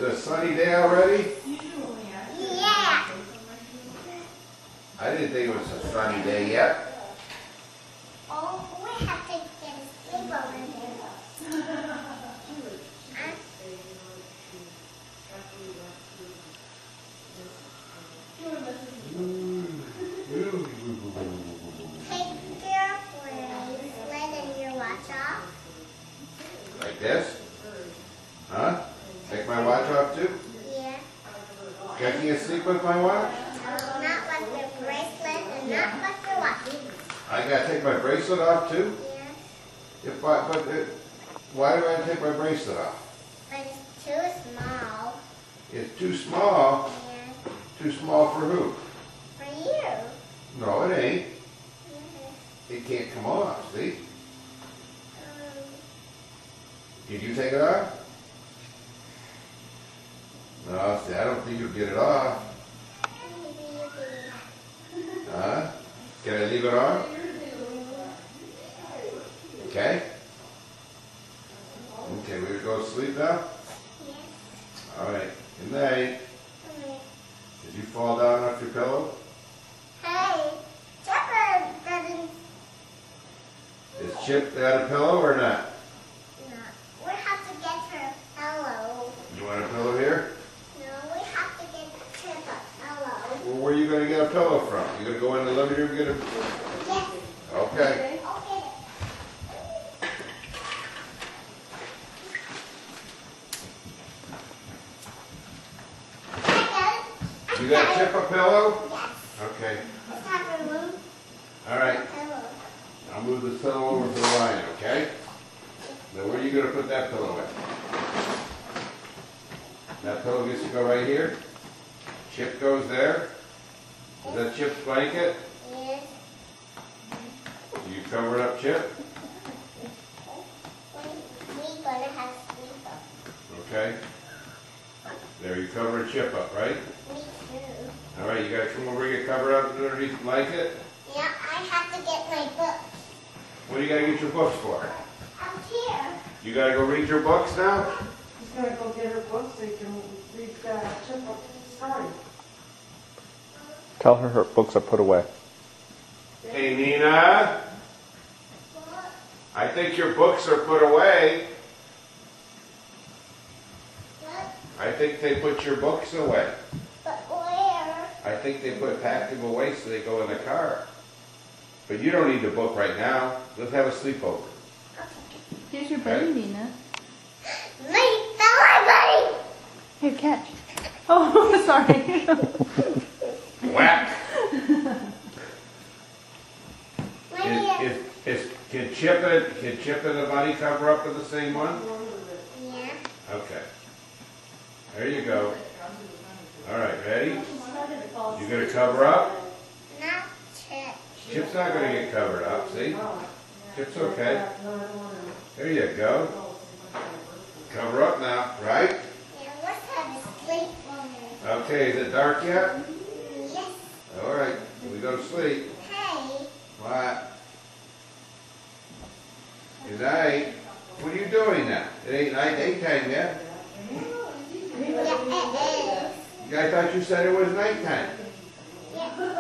it a sunny day already? Yeah. I didn't think it was a sunny day yet. Oh, we have to get a sleepover there. Take your bracelet and your watch off. Like this? Huh? Take my watch off too? Yeah. Checking asleep with my watch? Not with your bracelet and not with your watch. I gotta take my bracelet off too? Yes. Why do I take my bracelet off? But it's too small. It's too small. Yes. Too small for who? For you. No, it ain't. Yes. It can't come off, see? Um, Did you take it off? No, see, I don't think you'll get it off. maybe you can. Huh? Can I leave it on? Okay. Okay, we go to sleep now? Yes. All right. Good night. Okay. Did you fall down off your pillow? Hey, Chipper doesn't. Is Chip got a pillow or not? No, we have to get her a pillow. You want a pillow here? No, we have to get Chip a pillow. Well, where are you going to get a pillow from? You going to go in the living room and get a... Yes. Okay. Okay. You got Chip a pillow? Yes. Okay. Let's have a room. All right. Pillow. I'll move this pillow over to the line, okay? Now, where are you going to put that pillow in? That pillow gets to go right here. Chip goes there. Is that Chip's blanket? Yes. You cover up Chip? We're gonna have sleepover. Okay. There, you cover Chip up, right? Me too. All right, you got to come over here, get covered up underneath the blanket. Yeah, I have to get my books. What do you got to get your books for? Up here. You got to go read your books now? She's gonna go get her books so you can read Chip's story. Tell her her books are put away. Hey, Nina. What? I think your books are put away. What? I think they put your books away. But where? I think they packed them away so they go in the car. But you don't need the book right now. Let's have a sleepover. Here's your buddy, Nina. My belly buddy! Here, catch. Oh, sorry. Whack! Maybe Can Chip and the bunny cover up in the same one? yeah. Okay. There you go. All right, ready? You gonna cover up? Not Chip. Chip's not gonna get covered up, see? Chip's okay. There you go. Cover up now, right? Yeah, let's have a sleepover. Okay, is it dark yet? Yes. All right, we go to sleep. Hey. What? Good night. What are you doing now? It ain't nighttime yet. Yeah, it is. I thought you said it was nighttime. Yeah.